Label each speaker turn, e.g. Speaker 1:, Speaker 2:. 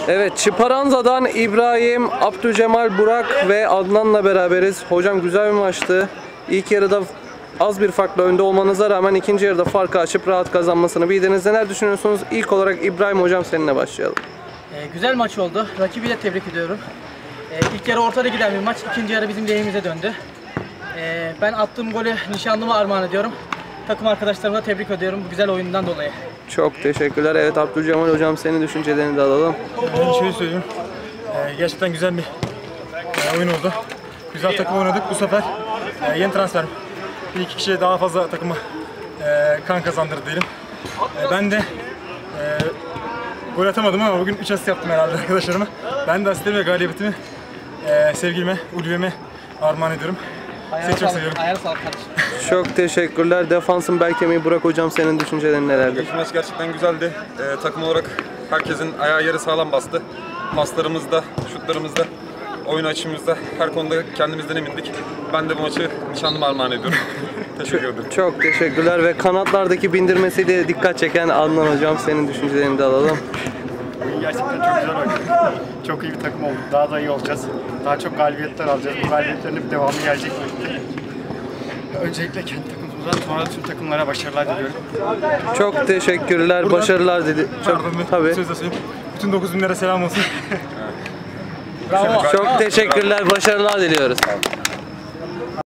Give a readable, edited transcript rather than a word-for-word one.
Speaker 1: Evet, Çıparanza'dan İbrahim, Abdülcemal, Burak ve Adnan'la beraberiz. Hocam güzel bir maçtı. İlk yarıda az bir farkla önde olmanıza rağmen ikinci yarıda farkı açıp rahat kazanmasını bildiniz. Neler düşünüyorsunuz? İlk olarak İbrahim hocam seninle başlayalım.
Speaker 2: Güzel maç oldu. Rakibi de tebrik ediyorum. İlk yarı ortada giden bir maç, ikinci yarı bizim lehimize döndü. Ben attığım golü nişanlıma armağan ediyorum. Takım arkadaşlarımı da tebrik ediyorum bu güzel oyundan dolayı.
Speaker 1: Çok teşekkürler. Evet Abdülcemal hocam senin düşüncelerini de alalım.
Speaker 3: Ben şöyle söyleyeyim. Gerçekten güzel bir oyun oldu. Güzel takım oynadık. Bu sefer yeni transfer. Bir iki kişiye daha fazla takıma kan kazandırdı diyelim. Ben de gol atamadım ama bugün 3 asist yaptım herhalde arkadaşlarıma. Ben de asistlerimi ve galibiyetimi sevgilime, ulvime armağan ediyorum. Seni çok seviyorum.
Speaker 2: Ayağına sağlık kardeşim.
Speaker 1: Çok teşekkürler. Defansın bel kemiği Burak hocam senin düşüncelerin nelerdir?
Speaker 4: İlk maç gerçekten güzeldi. Takım olarak herkesin ayağı yere sağlam bastı. Paslarımızda, şutlarımızda, oyun açımızda her konuda kendimizden emindik. Ben de bu maçı nişanlıma armağan ediyorum. Teşekkür ederim.
Speaker 1: Çok teşekkürler ve kanatlardaki bindirmesiyle dikkat çeken Adnan hocam senin düşüncelerini de alalım.
Speaker 5: Gerçekten çok güzel oynadık. Çok iyi bir takım olduk. Daha da iyi olacağız. Daha çok galibiyetler alacağız. Bu galibiyetlerin bir devamı gelecek. Öncelikle kendi takımımıza, sonra tüm takımlara başarılar diliyorum.
Speaker 1: Çok teşekkürler,
Speaker 3: Buradan-
Speaker 1: başarılar dedi. Tabii.
Speaker 3: Söz de söyleyeyim. Bütün 9.000'lere selam olsun.
Speaker 2: Bravo.
Speaker 1: Çok teşekkürler, başarılar diliyoruz.